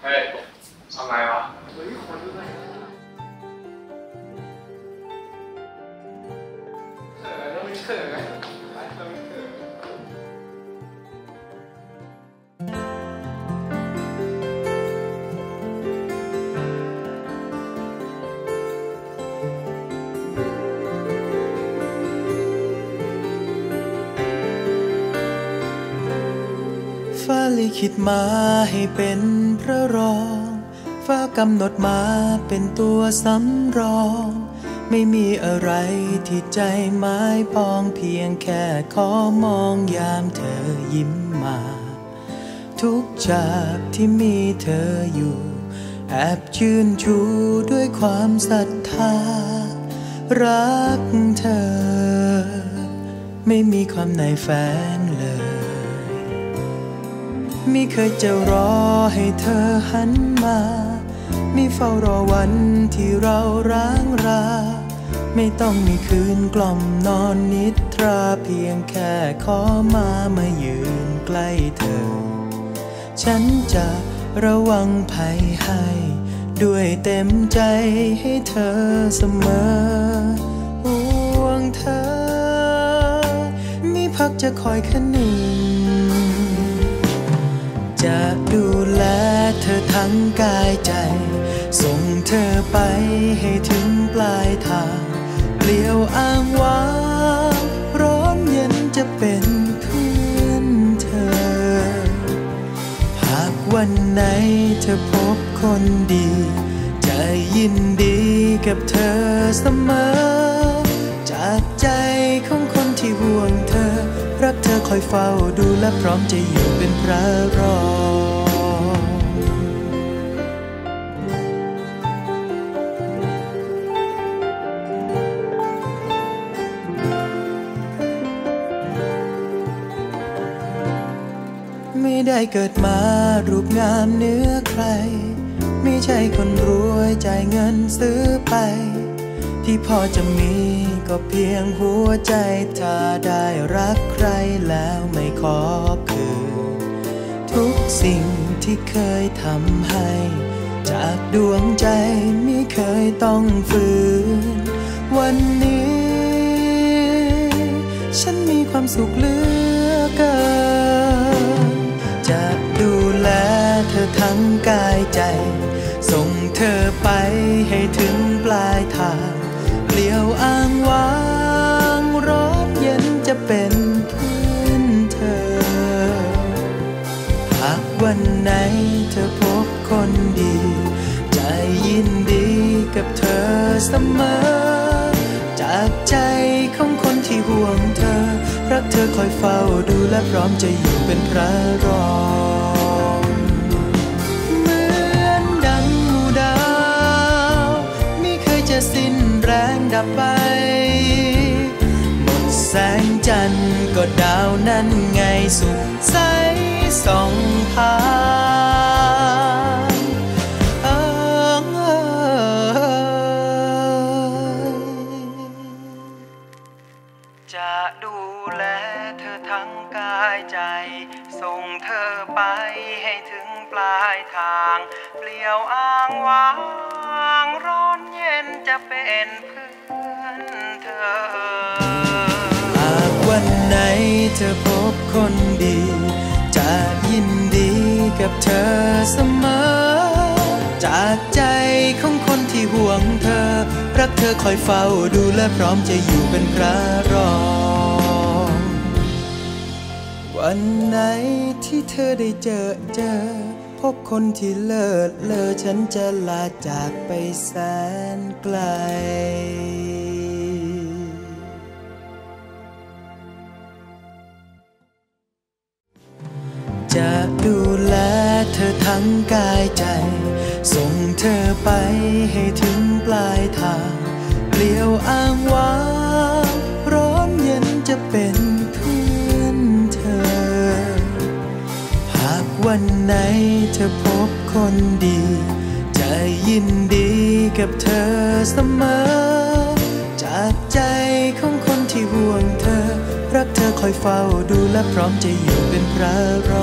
เฮ้ยทำไมวะเฮ้ยคนด้วยต้องไม่เชื่อไงต้องไม่เชื่อฟ้าลิขิตมาให้เป็นพระรองฟ้ากำหนดมาเป็นตัวสำรองไม่มีอะไรที่ใจหมายปองเพียงแค่ขอมองยามเธอยิ้มมาทุกฉากที่มีเธออยู่แอบชื่นชูด้วยความศรัทธารักเธอไม่มีความในแฟนเลยไม่เคยจะรอให้เธอหันมาไม่เฝ้ารอวันที่เราร้างราไม่ต้องมีคืนกล่อมนอนนิทราเพียงแค่ขอมายืนใกล้เธอฉันจะระวังภัยให้ด้วยเต็มใจให้เธอเสมอห่วงเธอมีพักจะคอยคะนึงจะดูแลเธอทั้งกายใจส่งเธอไปให้ถึงปลายทางเปลี่ยวอ้างว้างร้อนเย็นจะเป็นเพื่อนเธอหากวันไหนเธอพบคนดีจะยินดีกับเธอเสมอจากใจของคนที่ห่วงเธอรักเธอคอยเฝ้าดูและพร้อมจะอยู่เป็นพระรองไม่ได้เกิดมารูปงามเหนือใครไม่ใช่คนรวยจ่ายเงินซื้อไปที่พอจะมีก็เพียงหัวใจถ้าได้รักใครแล้วไม่ขอคืนทุกสิ่งที่เคยทำให้จากดวงใจไม่เคยต้องฝืนวันนี้ฉันมีความสุขเหลือเกินจะดูแลเธอทั้งกายใจส่งเธอไปให้ถึงปลายทางเปลี่ยวอ้างว้างร้อนเย็นจะเป็นเพื่อนเธอหากวันไหนเธอพบคนดีจะยินดีกับเธอเสมอจากใจของคนที่ห่วงเธอรักเธอคอยเฝ้าดูและพร้อมจะอยู่เป็นพระรองเหมือนดังหมู่ดาวไม่เคยจะสิ้นแรงดับไปหมดแสงจันทร์ก็ดาวนั้นไงสุขใสส่องผ่านจะดูแลเธอทั้งกายใจส่งเธอไปให้ถึงปลายทางเปลี่ยวอ้างว้างร้อนเย็นจะเป็นเพื่อนเธอหากวันไหนเธอพบคนดีจะยินดีกับเธอเสมอจากใจของคนที่ห่วงเธอรักเธอคอยเฝ้าดูและพร้อมจะอยู่เป็นพระรองวันไหนที่เธอได้เจอพบคนที่เลิศเลอฉันจะลาจากไปแสนไกลจะดูแลเธอทั้งกายใจส่งเธอไปให้ถึงปลายทางเปลี่ยวอ้างว้างร้อนเย็นจะเป็นเพื่อนเธอหากวันไหนเธอพบคนดีจะยินดีกับเธอเสมอจากใจของคนที่ห่วงเธอรักเธอคอยเฝ้าดูและพร้อมจะอยู่เป็นพระร